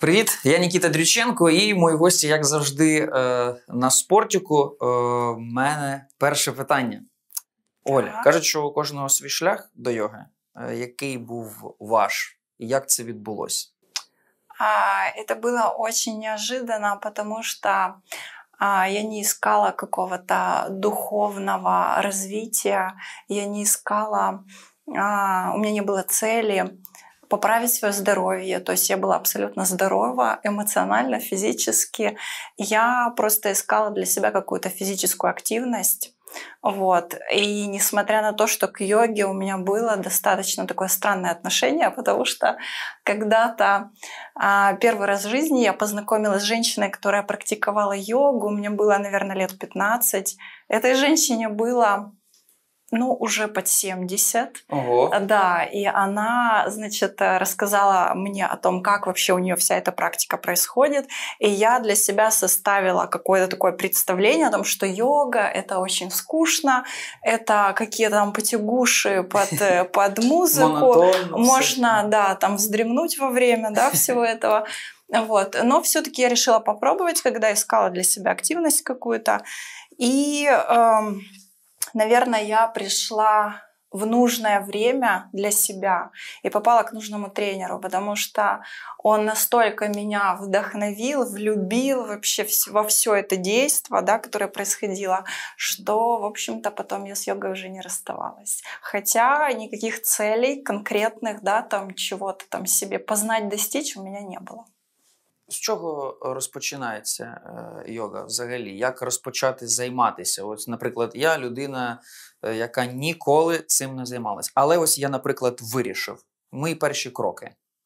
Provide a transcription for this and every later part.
Привіт, я Нікіта Дрюченко і мої гості, як завжди, на спортіку. В мене перше питання. Оля, кажуть, що у кожного свій шлях до йоги. Який був ваш? И як це відбулося? Это было очень неожиданно, потому что я не искала какого-то духовного развития, я не искала, у меня не было цели поправить свое здоровье, то есть я была абсолютно здорова эмоционально, физически. Я просто искала для себя какую-то физическую активность. Вот. И несмотря на то, что к йоге у меня было достаточно такое странное отношение, потому что когда-то первый раз в жизни я познакомилась с женщиной, которая практиковала йогу, мне было, наверное, лет 15. Этой женщине было уже под 70. Ого. Да, и она, значит, рассказала мне о том, как вообще у нее вся эта практика происходит. И я для себя составила какое-то такое представление о том, что йога — это очень скучно, это какие-то там потягуши под музыку. Можно, да, там вздремнуть во время, да, всего этого. Вот. Но все-таки я решила попробовать, когда искала для себя активность какую-то. И наверное, я пришла в нужное время для себя и попала к нужному тренеру, потому что он настолько меня вдохновил, влюбил вообще во все это действо, да, которое происходило, что, в общем-то, потом я с йогой уже не расставалась. Хотя никаких целей конкретных, да, там чего-то там себе познать, достичь у меня не было. З чого розпочинається йога взагалі? Як розпочати займатися? Ось, наприклад, я людина, яка ніколи цим не займалась. Але ось я, наприклад, вирішив. Мої перші кроки.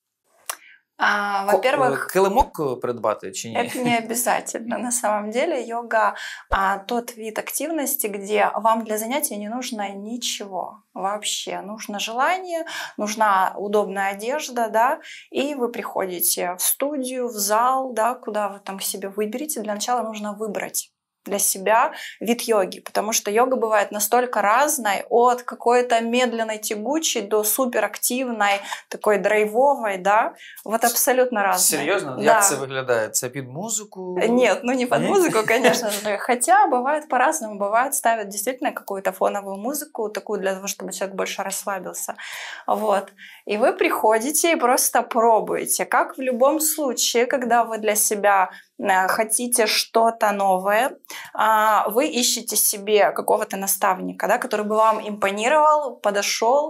Во-первых, килимок придбати чи ні? Это не обязательно. На самом деле йога тот вид активности, где вам для занятия не нужно ничего вообще. Нужно желание, нужна удобная одежда, да, и вы приходите в студию, в зал, да, куда вы там себе выберете. Для начала нужно выбрать для себя вид йоги, потому что йога бывает настолько разной, от какой-то медленной, тягучей до суперактивной, такой драйвовой, да, вот абсолютно разной. Серьезно? Да. Як це виглядає? Це під музику? Нет, не под музыку, конечно же, хотя бывает по-разному, бывает ставят действительно какую-то фоновую музыку, такую для того, чтобы человек больше расслабился, вот, и вы приходите и просто пробуете, как в любом случае, когда вы для себя хотите что-то новое, вы ищете себе какого-то наставника, да, который бы вам импонировал, подошел,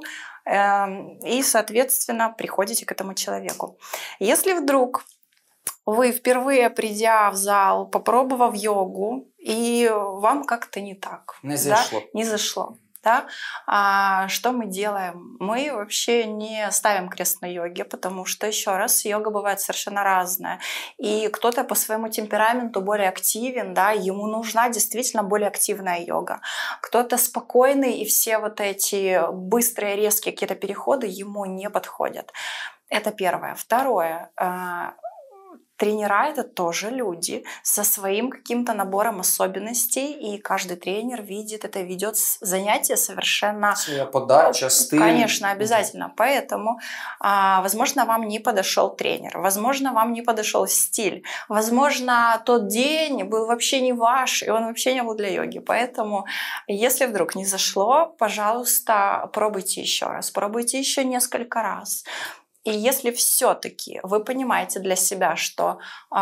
и, соответственно, приходите к этому человеку. Если вдруг вы впервые, придя в зал, попробовав йогу, и вам как-то не так, Не зашло. Да, не зашло. Да? Что мы делаем? Мы вообще не ставим крест на йоге, потому что, еще раз, йога бывает совершенно разная. И кто-то по своему темпераменту более активен, да, ему нужна действительно более активная йога. Кто-то спокойный, и все вот эти быстрые, резкие какие-то переходы ему не подходят. Это первое. Второе. Тренера — это тоже люди со своим каким-то набором особенностей, и каждый тренер видит это, ведет занятия совершенно... Своя подача, стиль. Конечно, обязательно. Поэтому, возможно, вам не подошел тренер, возможно, вам не подошел стиль, возможно, тот день был вообще не ваш, и он вообще не был для йоги. Поэтому, если вдруг не зашло, пожалуйста, пробуйте еще раз, пробуйте еще несколько раз. И если все-таки вы понимаете для себя, что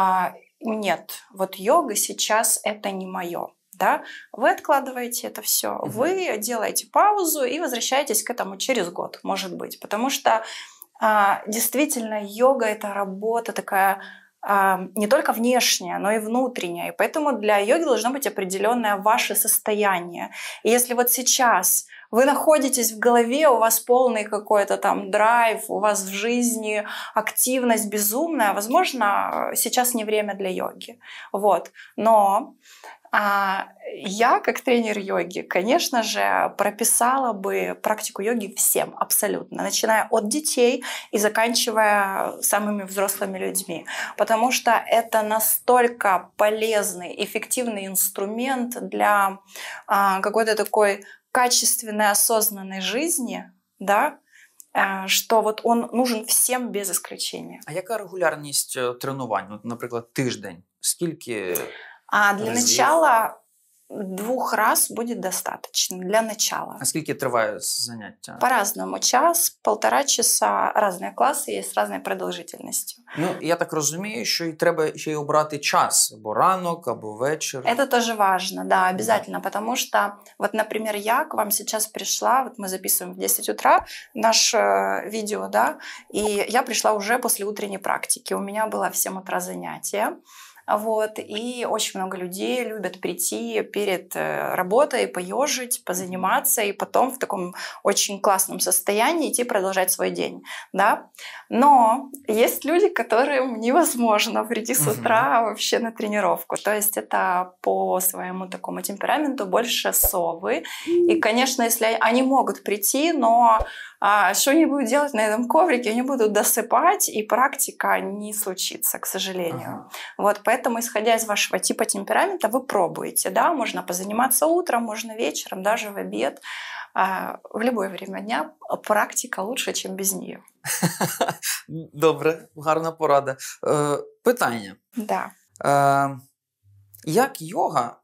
нет, вот йога сейчас это не мое, да, вы откладываете это все, вы делаете паузу и возвращаетесь к этому через год, может быть, потому что действительно йога — это работа такая не только внешняя, но и внутренняя, и поэтому для йоги должно быть определенное ваше состояние. И если вот сейчас вы находитесь в голове, у вас полный какой-то там драйв, у вас в жизни активность безумная, возможно, сейчас не время для йоги. Вот. Но я, как тренер йоги, конечно же, прописала бы практику йоги всем абсолютно, начиная от детей и заканчивая самыми взрослыми людьми, потому что это настолько полезный, эффективный инструмент для какой-то такой качественной, осознанной жизни, да, что вот он нужен всем без исключения. А яка регулярність тренувань? От, наприклад, тиждень. Скільки Для разів? начала 2 раз будет достаточно. Для начала. А скільки триває заняття? По-разному. Час, 1,5 часа. Разные классы есть с разной продолжительностью. Ну, я так розумію, що і треба ще й обрати час. Або ранок, або вечір. Это тоже важно, да, обязательно. Потому что, вот, например, я к вам сейчас пришла, вот мы записываем в 10 утра наше видео, да, и я пришла уже после утренней практики. У меня было в 7 утра занятие. Вот, и очень много людей любят прийти перед работой, поёжить, позаниматься, и потом в таком очень классном состоянии идти продолжать свой день. Да? Но есть люди, которым невозможно прийти с утра вообще на тренировку. То есть это по своему такому темпераменту больше совы. И, конечно, если они могут прийти, но что они будут делать на этом коврике? Они будут досыпать, и практика не случится, к сожалению. Вот, поэтому, исходя из вашего типа темперамента, вы пробуете. Да? Можно позаниматься утром, можно вечером, даже в обед. В любое время дня практика лучше, чем без нее. Добре, гарна порада. Питання. Да. Як йога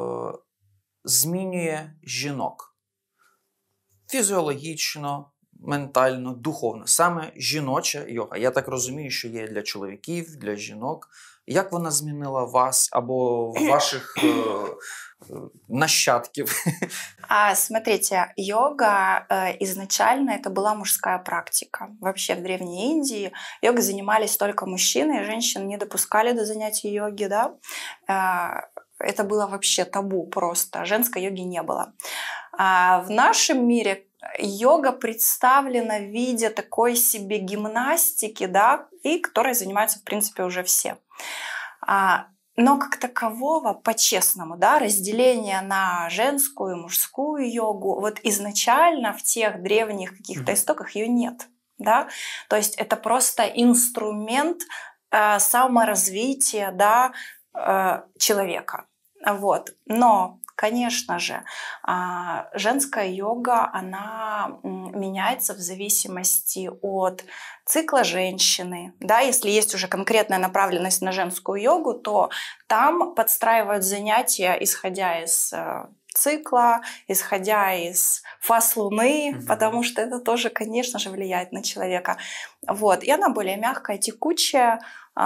змінює жінок? Фізіологічно, ментально, духовно. Саме жіноча йога. Я так розумію, що є для чоловіків, для жінок. Як вона змінила вас або ваших нащадків? Смотрите, йога изначально это была мужская практика. Вообще в Древней Индии йогой занимались только мужчины, и женщин не допускали до занятий йоги. Да? Это было вообще табу просто. Женской йоги не было. В нашем мире йога представлена в виде такой себе гимнастики, да, и которой занимаются, в принципе, уже все. Но как такового, по-честному, да, разделения на женскую и мужскую йогу, вот изначально в тех древних каких-то истоках ее нет. Да? То есть это просто инструмент саморазвития, да, человека. Вот. Но, конечно же, женская йога, она меняется в зависимости от цикла женщины. Да? Если есть уже конкретная направленность на женскую йогу, то там подстраивают занятия, исходя из цикла, исходя из фаз Луны, потому что это тоже, конечно же, влияет на человека. Вот. И она более мягкая, текучая,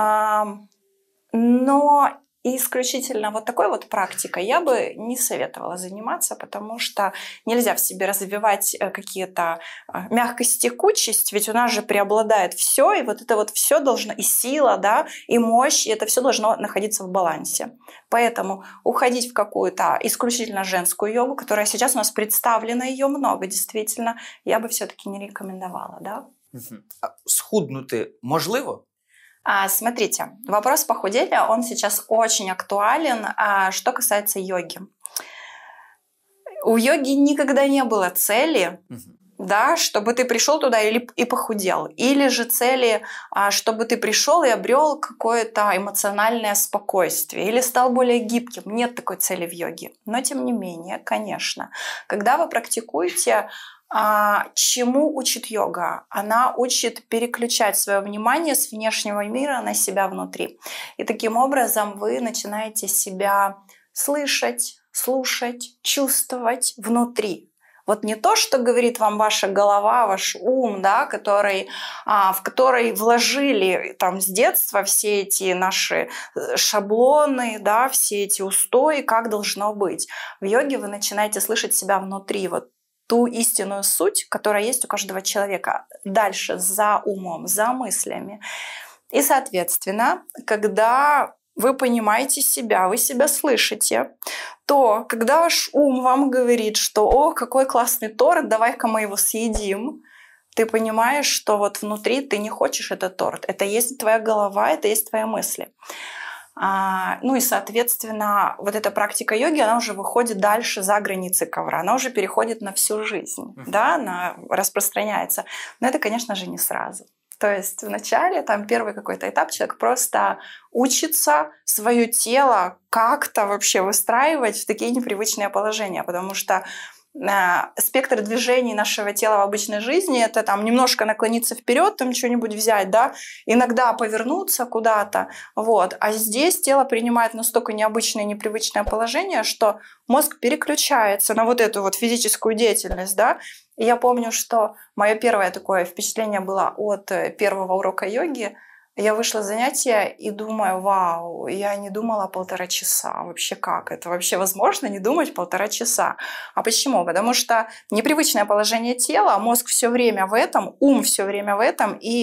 но исключительно вот такой вот практикой я бы не советовала заниматься, потому что нельзя в себе развивать какие-то мягкость, текучесть, ведь у нас же преобладает все, и вот это вот все должно, и сила, да, и мощь, и это все должно находиться в балансе. Поэтому уходить в какую-то исключительно женскую йогу, которая сейчас у нас представлена, ее много, действительно, я бы все-таки не рекомендовала, да. Схуднути можливо? Смотрите, вопрос похудения, он сейчас очень актуален, что касается йоги. У йоги никогда не было цели, да, чтобы ты пришел туда и похудел, или же цели, чтобы ты пришел и обрел какое-то эмоциональное спокойствие, или стал более гибким. Нет такой цели в йоге. Но тем не менее, конечно, когда вы практикуете, чему учит йога? Она учит переключать свое внимание с внешнего мира на себя внутри. И таким образом вы начинаете себя слышать, слушать, чувствовать внутри. Вот не то, что говорит вам ваша голова, ваш ум, да, в который вложили там, с детства все эти наши шаблоны, да, все эти устои, как должно быть. В йоге вы начинаете слышать себя внутри, вот ту истинную суть, которая есть у каждого человека, дальше, за умом, за мыслями. И, соответственно, когда вы понимаете себя, вы себя слышите, то когда ваш ум вам говорит, что «О, какой классный торт, давай-ка мы его съедим», ты понимаешь, что вот внутри ты не хочешь этот торт. Это есть твоя голова, это есть твои мысли. Ну и, соответственно, вот эта практика йоги, она уже выходит дальше за границы ковра, она уже переходит на всю жизнь, да, она распространяется. Но это, конечно же, не сразу. То есть вначале там первый какой-то этап человек просто учится свое тело как-то вообще выстраивать в такие непривычные положения, потому что спектр движений нашего тела в обычной жизни — это там немножко наклониться вперед, там что-нибудь взять, да, иногда повернуться куда-то, вот. А здесь тело принимает настолько необычное, непривычное положение, что мозг переключается на вот эту вот физическую деятельность, да. И я помню, что мое первое такое впечатление было от первого урока йоги. Я вышла с занятия и думаю, вау, я не думала 1,5 часа. Вообще как? Это вообще возможно не думать 1,5 часа? А почему? Потому что непривычное положение тела, мозг все время в этом, ум все время в этом, и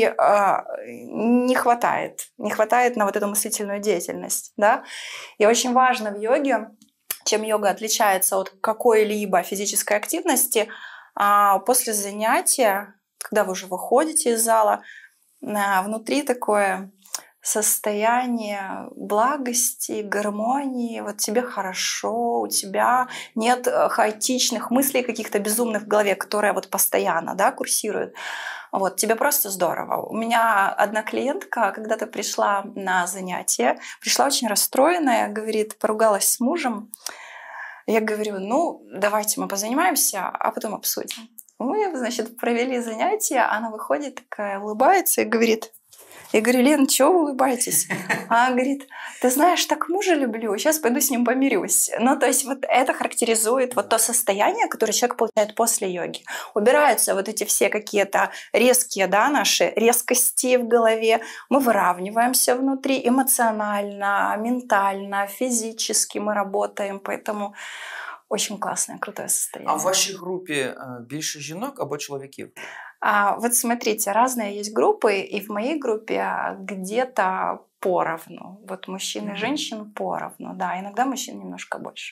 не хватает на вот эту мыслительную деятельность. Да? И очень важно в йоге, чем йога отличается от какой-либо физической активности, после занятия, когда вы уже выходите из зала, внутри такое состояние благости, гармонии, вот тебе хорошо, у тебя нет хаотичных мыслей каких-то безумных в голове, которые вот постоянно, да, курсируют. Вот, тебе просто здорово. У меня одна клиентка когда-то пришла на занятие, пришла очень расстроенная, говорит, поругалась с мужем. Я говорю, ну, давайте мы позанимаемся, а потом обсудим. Мы, значит, провели занятия, она выходит такая, улыбается и говорит, я говорю, Лен, чего вы улыбаетесь? Она говорит, ты знаешь, так мужа люблю, сейчас пойду с ним помирюсь. Ну, то есть вот это характеризует вот то состояние, которое человек получает после йоги. Убираются вот эти все какие-то резкие, да, наши резкости в голове. Мы выравниваемся внутри эмоционально, ментально, физически мы работаем, поэтому очень классное, крутое состояние. А в вашій групі більше жінок або чоловіків? Вот смотрите, разные есть группы, и в моей группе где-то поровну. Вот мужчин и женщин поровну, да, иногда мужчин немножко больше.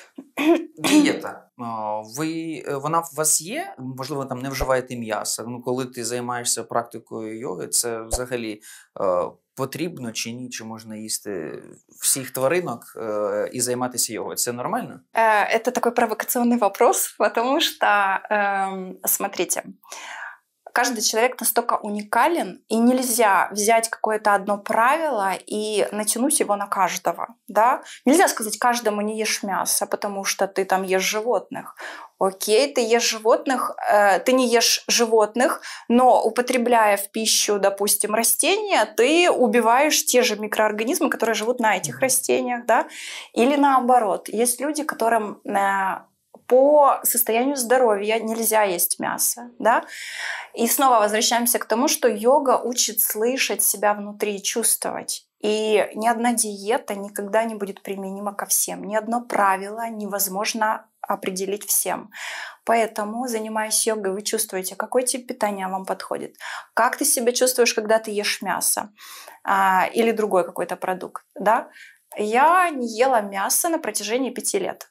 Дієта. Вона в вас є? Можливо, там не вживаєте м'яса. Ну, коли ти займаєшся практикою йоги, це взагалі потрібно чи ні? Чи можна їсти всіх тваринок і займатися йогою? Це нормально? Это такой провокационный вопрос, потому что, смотрите, каждый человек настолько уникален, и нельзя взять какое-то одно правило и натянуть его на каждого. Да? Нельзя сказать, каждому не ешь мясо, потому что ты там ешь животных. Окей, ты ешь животных, ты не ешь животных, но употребляя в пищу, допустим, растения, ты убиваешь те же микроорганизмы, которые живут на этих растениях. Да? Или наоборот, есть люди, которым по состоянию здоровья нельзя есть мясо, да? И снова возвращаемся к тому, что йога учит слышать себя внутри, чувствовать. И ни одна диета никогда не будет применима ко всем. Ни одно правило невозможно определить всем. Поэтому, занимаясь йогой, вы чувствуете, какой тип питания вам подходит, как ты себя чувствуешь, когда ты ешь мясо или другой какой-то продукт. Да? Я не ела мясо на протяжении 5 лет.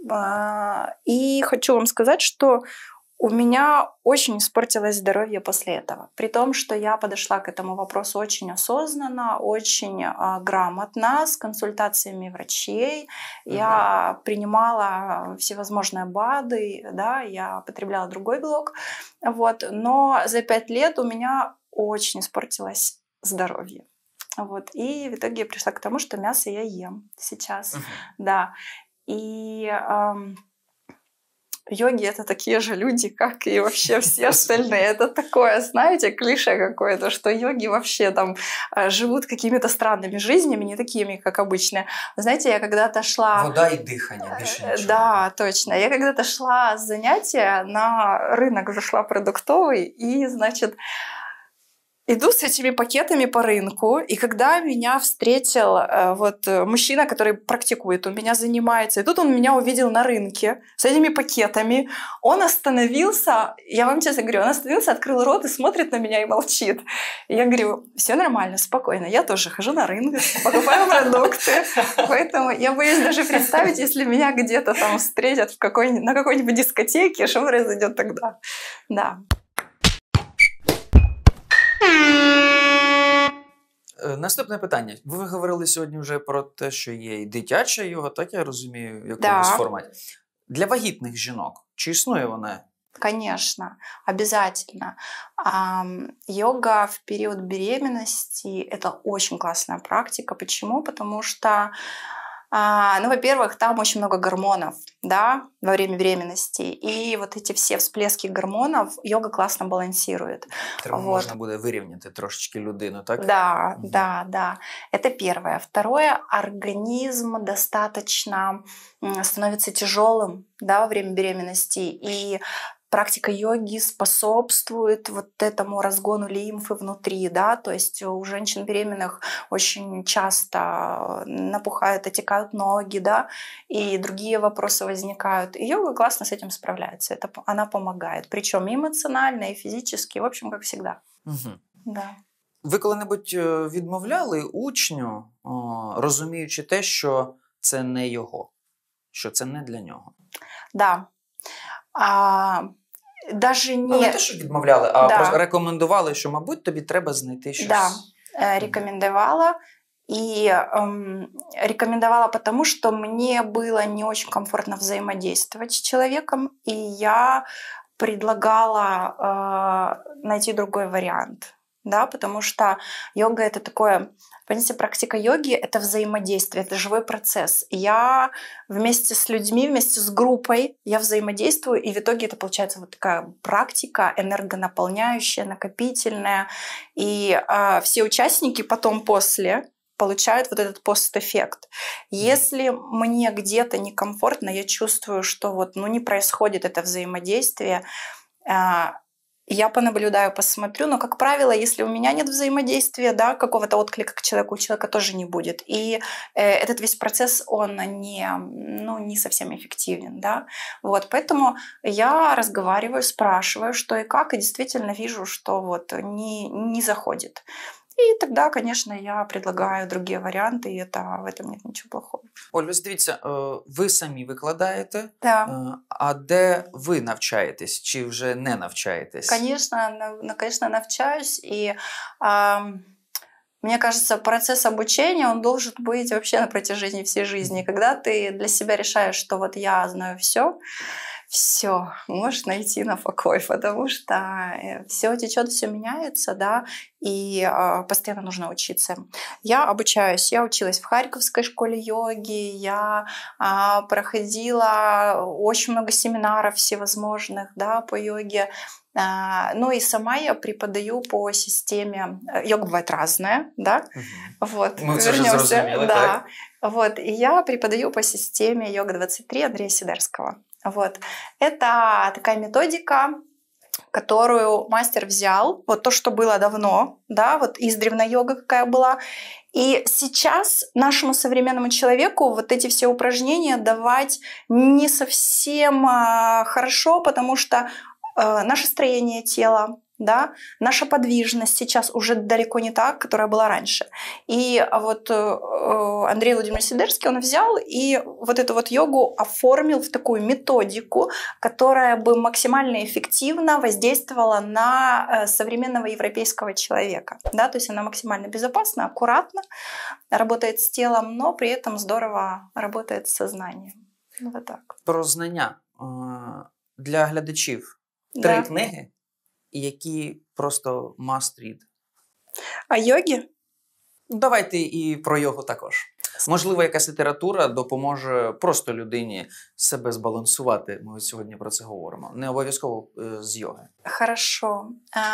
И хочу вам сказать, что у меня очень испортилось здоровье после этого. При том, что я подошла к этому вопросу очень осознанно, очень грамотно, с консультациями врачей. Я принимала всевозможные БАДы, да, я потребляла другой белок. Вот. Но за 5 лет у меня очень испортилось здоровье. Вот. И в итоге я пришла к тому, что мясо я ем сейчас. Да. И йоги — это такие же люди, как и вообще все остальные. Это такое, знаете, клише какое-то, что йоги вообще там живут какими-то странными жизнями, не такими, как обычные. Знаете, я когда-то шла... Вода и дыхание, больше ничего. Да, точно. Я когда-то шла с занятия на рынок, зашла продуктовый, и, значит, иду с этими пакетами по рынку, и когда меня встретил вот мужчина, который практикует, у меня занимается, и тут он меня увидел на рынке с этими пакетами, он остановился, я вам честно говорю, он остановился, открыл рот и смотрит на меня и молчит. И я говорю, все нормально, спокойно, я тоже хожу на рынок, покупаю продукты, поэтому я боюсь даже представить, если меня где-то там встретят на какой-нибудь дискотеке, что произойдет тогда. Да. Наступне питання. Ви говорили сьогодні вже про те, що є і дитяча йога, так я розумію, в якомусь форматі. Для вагітних жінок, чи існує вона? Конечно, обязательно. Йога в период беременности – это очень классная практика. Почему? Потому что Ну, во-первых, там очень много гормонов, да, во время беременности. И вот эти все всплески гормонов йога классно балансирует. Можна буде вирівняти трошечки людину, так? Да, да. Это первое. Второе, организм достаточно становится тяжелым, да, во время беременности. И практика йоги способствует вот этому разгону лимфы внутри, да, то есть у женщин беременных очень часто напухают, отекают ноги, да, и другие вопросы возникают. И йога классно с этим справляется, она помогает, причем и эмоционально, и физически, в общем, как всегда. Да. Ви коли-небудь відмовляли учню, розуміючи те, що це не його, що це не для нього? Да. Даже не... Ну, не те, що відмовляли, а просто рекомендували, що, мабуть, тобі треба знайти щось. Да, рекомендовала. И рекомендовала потому, что мне было не очень комфортно взаимодействовать с человеком, и я предлагала найти другой вариант. Да, потому что йога — это такое, в принципе, практика йоги — это взаимодействие, это живой процесс. Я вместе с людьми, вместе с группой я взаимодействую, и в итоге это получается вот такая практика энергонаполняющая, накопительная. И все участники потом после получают вот этот постэффект. Если мне где-то некомфортно, я чувствую, что вот, не происходит это взаимодействие, я понаблюдаю, посмотрю, но, как правило, если у меня нет взаимодействия, да, какого-то отклика к человеку, у человека тоже не будет. И этот весь процесс, он не совсем эффективен, да. Вот, поэтому я разговариваю, спрашиваю, что и как, и действительно вижу, что вот не заходит. И тогда, конечно, я предлагаю другие варианты, и в этом нет ничего плохого. Оль, дивіться, ви самі викладаєте, да. А де ви навчаєтесь, чи вже не навчаєтесь? Конечно, навчаюсь, и мне кажется, процесс обучения, он должен быть вообще на протяжении всей жизни. Когда ты для себя решаешь, что вот я знаю все, можно идти на покой, потому что все течет, все меняется, да, и постоянно нужно учиться. Я обучаюсь, я училась в Харьковской школе йоги, я проходила очень много семинаров всевозможных, да, по йоге. Ну и сама я преподаю по системе. Йога бывает разная, да? Вот. Мы уже зрозумели, да. Так. Вот. И я преподаю по системе Йога 23 Андрея Сидерского. Вот. Это такая методика, которую мастер взял, вот то, что было давно, да, вот издревна йога какая была, и сейчас нашему современному человеку вот эти все упражнения давать не совсем хорошо, потому что наше строение тела, да, наша подвижность сейчас уже далеко не та, которая была раньше. И вот Андрей Владимирович Сидерский, он взял и вот эту вот йогу оформил в такую методику, которая бы максимально эффективно воздействовала на современного европейского человека. Да? То есть она максимально безопасна, аккуратно, работает с телом, но при этом здорово работает с сознанием. Вот так. Про знання. Для глядачів 3 книги, які просто must read. А йогі? Давайте і про йогу також. Можливо, якась література допоможе просто людині себе збалансувати. Ми сьогодні про це говоримо. Не обов'язково з йоги. Хорошо.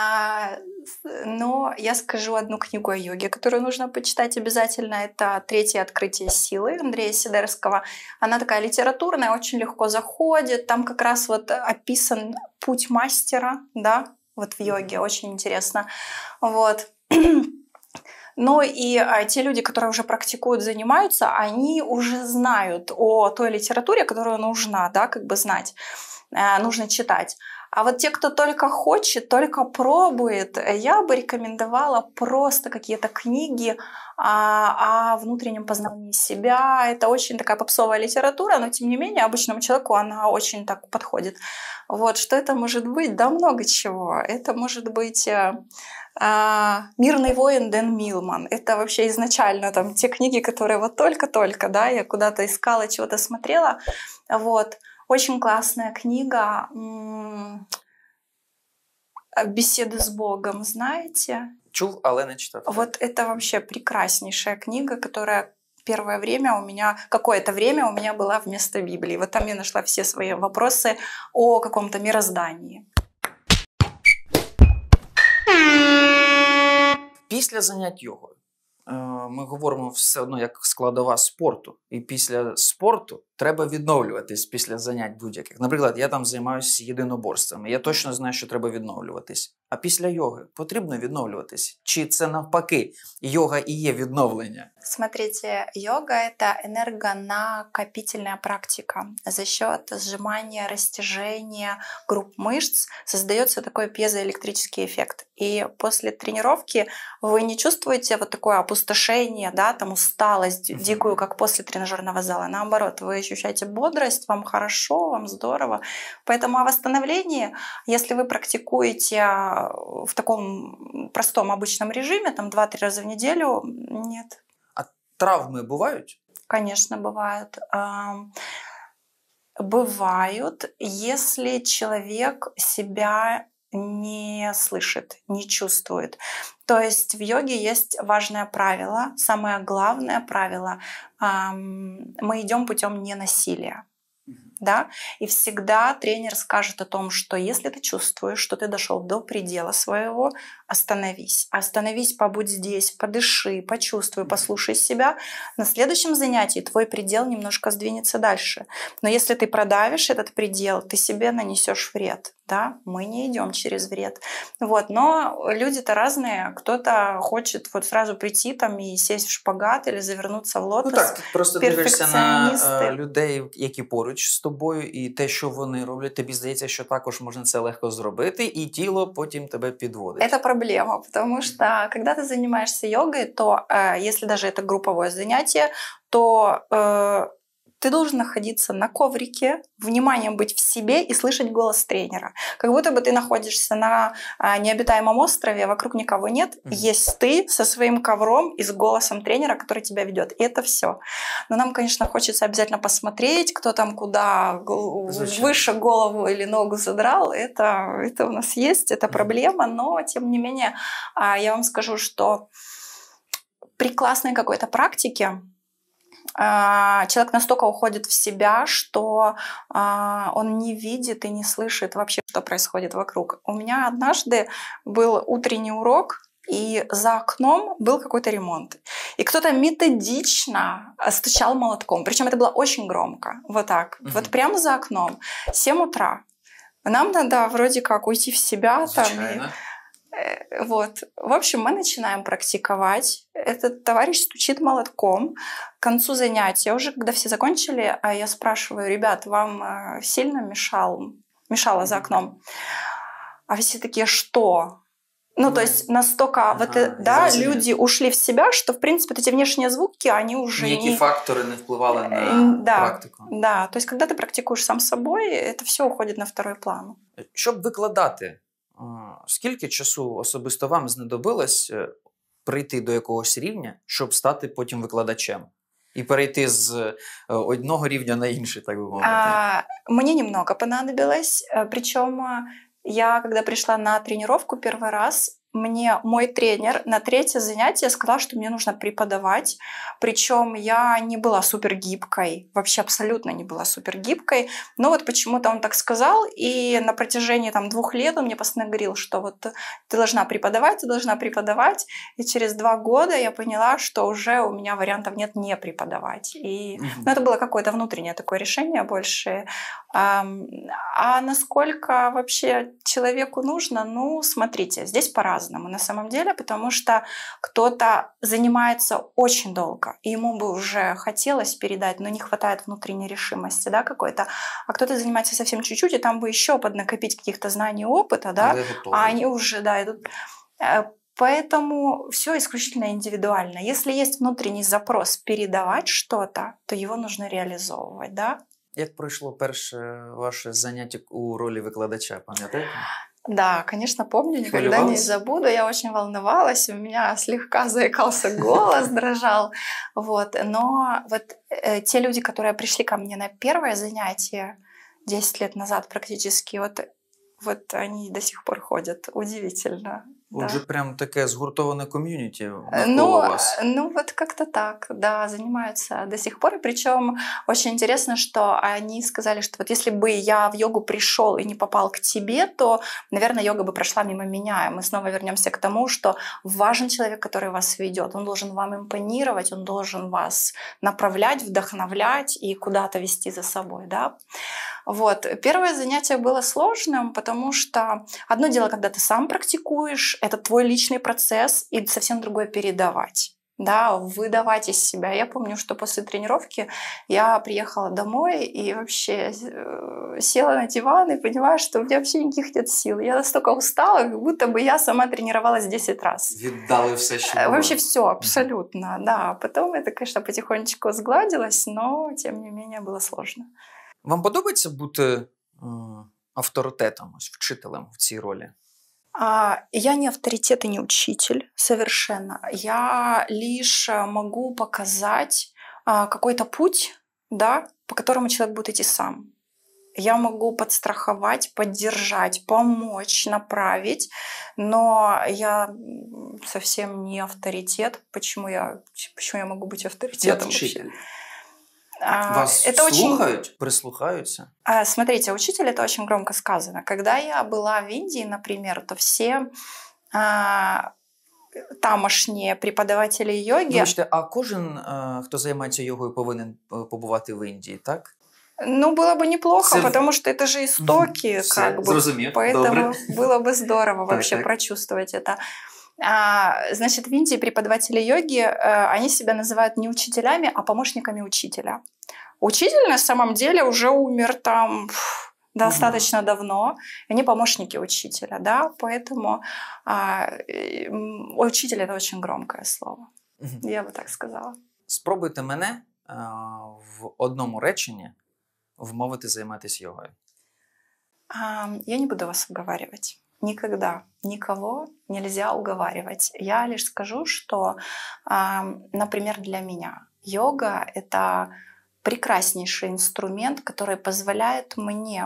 Но я скажу одну книгу о йоге, которую нужно почитать обязательно. Это «Третье открытие силы» Андрея Сидерского. Она такая литературная, очень легко заходит. Там как раз вот описан путь мастера, да, вот в йоге. Очень интересно. Вот. Но и те люди, которые уже практикуют, занимаются, они уже знают о той литературе, которая нужна, да, как бы знать, нужно читать. А вот те, кто только хочет, только пробует, я бы рекомендовала просто какие-то книги о внутреннем познании себя. Это очень такая попсовая литература, но тем не менее обычному человеку она очень так подходит. Вот, что это может быть? Да много чего. Это может быть «Мирный воин» Дэн Милман. Это вообще изначально там те книги, которые вот только-только, да, я куда-то искала, чего-то смотрела. Вот. Очень классная книга «Беседы с Богом», знаете? Чув, але не читав. Вот это вообще прекраснейшая книга, которая первое время какое-то время у меня была вместо Библии. Вот там я нашла все свои вопросы о каком-то мироздании. Після занять йогою ми говоримо все одно як складова спорту. І після спорту треба відновлюватись після занять будь-яких. Наприклад, я там займаюся єдиноборствами. Я точно знаю, що треба відновлюватись. А після йоги потрібно відновлюватись? Чи це навпаки, йога і є відновлення? Смотрите, йога – это энергонакопительная практика. За счет сжимания, растяжения групп мышц создается такой пьезоэлектрический эффект. И после тренировки вы не чувствуете вот такое опустошение, да, там усталость дикую, как после тренажерного зала. Наоборот, вы ощущаете бодрость, вам хорошо, вам здорово. Поэтому о восстановлении, если вы практикуете в таком простом обычном режиме, там 2-3 раза в неделю, нет. Травми бувають? Конечно, бывают. Бывают, если человек себя не слышит, не чувствует. То есть в йоге есть важное правило, самое главное правило. Мы идем путем ненасилия. Да? И всегда тренер скажет о том, что если ты чувствуешь, что ты дошел до предела своего, остановись. Остановись, побудь здесь, подыши, почувствуй, послушай себя. На следующем занятии твой предел немножко сдвинется дальше. Но если ты продавишь этот предел, ты себе нанесешь вред. Да? Мы не идем через вред. Вот. Но люди-то разные. Кто-то хочет вот сразу прийти там и сесть в шпагат или завернуться в лотос. Ну так, ти просто дивишся на людей, які поруч з тобою, і те, що вони роблять, тобі здається, що також можна це легко зробити, і тіло потім тебе підводить. Это проблема, потому что когда ты занимаешься йогой, то если даже это групповое занятие, то ты должен находиться на коврике, вниманием быть в себе и слышать голос тренера. Как будто бы ты находишься на необитаемом острове, вокруг никого нет, есть ты со своим ковром и с голосом тренера, который тебя ведет. И это все. Но нам, конечно, хочется обязательно посмотреть, кто там куда выше голову или ногу задрал. Это у нас есть, это проблема, но тем не менее я вам скажу, что при классной какой-то практике человек настолько уходит в себя, что он не видит и не слышит вообще, что происходит вокруг. У меня однажды был утренний урок, и за окном был какой-то ремонт. И кто-то методично стучал молотком. Причем это было очень громко. Вот так. Вот прямо за окном. 7 утра. Нам надо вроде как уйти в себя. Там, вот. В общем, мы начинаем практиковать. Этот товарищ стучит молотком. К концу занятия, уже когда все закончили, я спрашиваю: ребят, вам сильно мешало за окном? А все такие: что? Ну, то есть настолько люди ушли в себя, что, в принципе, эти внешние звуки, они уже Ніякі фактори не впливали на практику. Да, то есть когда ты практикуешь сам собой, это все уходит на второй план. Щоб викладати, скільки часу особисто вам знадобилось прийти до якогось рівня, щоб стати потім викладачем? И перейти с одного рівня на інший, так бы мовити? Мне немного понадобилось. Причем я, когда пришла на тренировку первый раз, мне мой тренер на 3-е занятие сказал, что мне нужно преподавать. Причем я не была супергибкой, вообще абсолютно не была супергибкой. Но вот почему-то он так сказал, и на протяжении 2 лет он мне постоянно говорил, что вот ты должна преподавать. И через 2 года я поняла, что уже у меня вариантов нет не преподавать. И это было какое-то внутреннее такое решение больше. А насколько вообще человеку нужно? Ну, смотрите, здесь по-разному на самом деле, потому что кто-то занимается очень долго, и ему бы уже хотелось передать, но не хватает внутренней решимости, да, какой-то. А кто-то занимается совсем чуть-чуть, и там бы еще поднакопить каких-то знаний, опыта, да, а они уже, идут. Поэтому все исключительно индивидуально. Если есть внутренний запрос передавать что-то, то его нужно реализовывать, да. Як пройшло перше ваше заняття у ролі викладача, пам'ятаєте? Да, конечно, помню, никогда не забуду. Я очень волновалась, у меня слегка заикался голос, дрожал. Вот. Но вот те люди, которые пришли ко мне на первое занятие 10 лет назад практически, вот они до сих пор ходят. Удивительно. Да. Отже, прям таке згуртоване ком'юніті навколо вас. Ну, вот как-то так, да, занимаются до сих пор. Причем очень интересно, что они сказали, что вот если бы я в йогу пришел и не попал к тебе, то, наверное, йога бы прошла мимо меня. И мы снова вернемся к тому, что важен человек, который вас ведет. Он должен вам импонировать, он должен вас направлять, вдохновлять и куда-то вести за собой, да. Вот. Первое занятие было сложным, потому что одно дело, когда ты сам практикуешь, это твой личный процесс, и совсем другое передавать. Да, выдавать из себя. Я помню, что после тренировки я приехала домой и вообще села на диван и поняла, что у меня вообще никаких нет сил. Я настолько устала, как будто бы я сама тренировалась 10 раз. Віддали все, що було. Вообще все, абсолютно, да. Потом это, конечно, потихонечку сгладилось, но, тем не менее, было сложно. Вам подобається бути авторитетом, ось, вчителем в цій ролі? Я не авторитет и не учитель совершенно. Я лишь могу показать какой-то путь, да, по которому человек будет идти сам. Я могу подстраховать, поддержать, помочь, направить, но я совсем не авторитет. Почему я могу быть авторитетом? Учитель. Вас это слухают, очень... прислухаются? Смотрите, учитель — это очень громко сказано. Когда я была в Индии, например, то все тамошні преподаватели йоги... Вибачте, а кожен, хто займається йогою, повинен побувати в Індії, так? Ну, было бы неплохо, потому что это же истоки, как бы. Зрозумів. Поэтому Добре. было бы здорово вообще так. прочувствовать это. Значит, в Индии преподаватели йоги, они себя называют не учителями, а помощниками учителя. Учитель на самом деле уже умер там достаточно давно, и они помощники учителя, да, поэтому учитель — это очень громкое слово, я бы так сказала. Спробуйте мене в одному реченні вмовити займатися йогою. Я не буду вас уговаривать. Никогда никого нельзя уговаривать. Я лишь скажу, что, например, для меня йога — это прекраснейший инструмент, который позволяет мне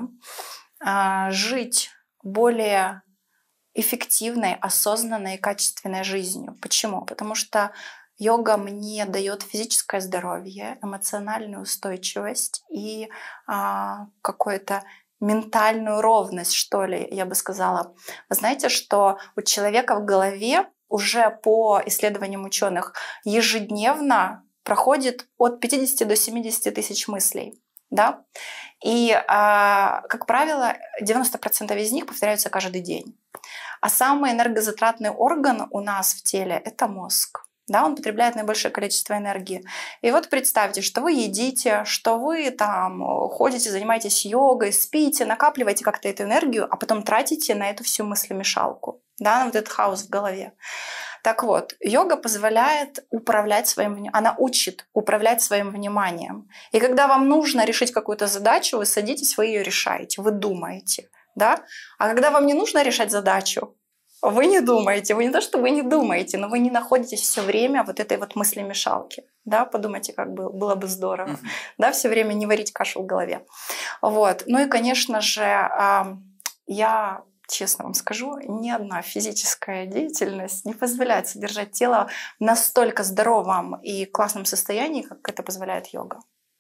жить более эффективной, осознанной и качественной жизнью. Почему? Потому что йога мне дает физическое здоровье, эмоциональную устойчивость и какое-то ментальную ровность, что ли, я бы сказала. Вы знаете, что у человека в голове уже по исследованиям ученых ежедневно проходит от 50 до 70 тысяч мыслей. Да? И, как правило, 90% из них повторяются каждый день. А самый энергозатратный орган у нас в теле — это мозг. Да, он потребляет наибольшее количество энергии. И вот представьте, что вы едите, что вы там ходите, занимаетесь йогой, спите, накапливаете как-то эту энергию, а потом тратите на эту всю мыслемешалку, да, на вот этот хаос в голове. Так вот, йога позволяет управлять своим вниманием, она учит управлять своим вниманием. И когда вам нужно решить какую-то задачу, вы садитесь, вы ее решаете, вы думаете, да? А когда вам не нужно решать задачу, вы не думаете, вы не то, что вы не думаете, но вы не находитесь все время вот этой вот мыслемешалки. Да, подумайте, как было бы здорово. Да, все время не варить кашу в голове. Вот. Ну и, конечно же, я, честно вам скажу, ни одна физическая деятельность не позволяет содержать тело в настолько здоровом и классном состоянии, как это позволяет йога.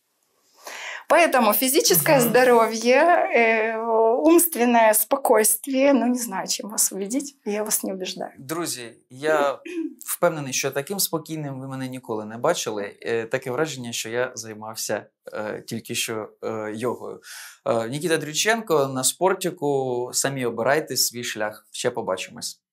Поэтому физическое здоровье, умственное спокойствие, ну не знаю, чем вас убедить, я вас не убеждаю. Друзі, я впевнений, що таким спокійним ви мене ніколи не бачили. Таке враження, що я займався тільки що йогою. Нікіта Дрюченко на Спортіку. Самі обирайте свій шлях. Ще побачимось.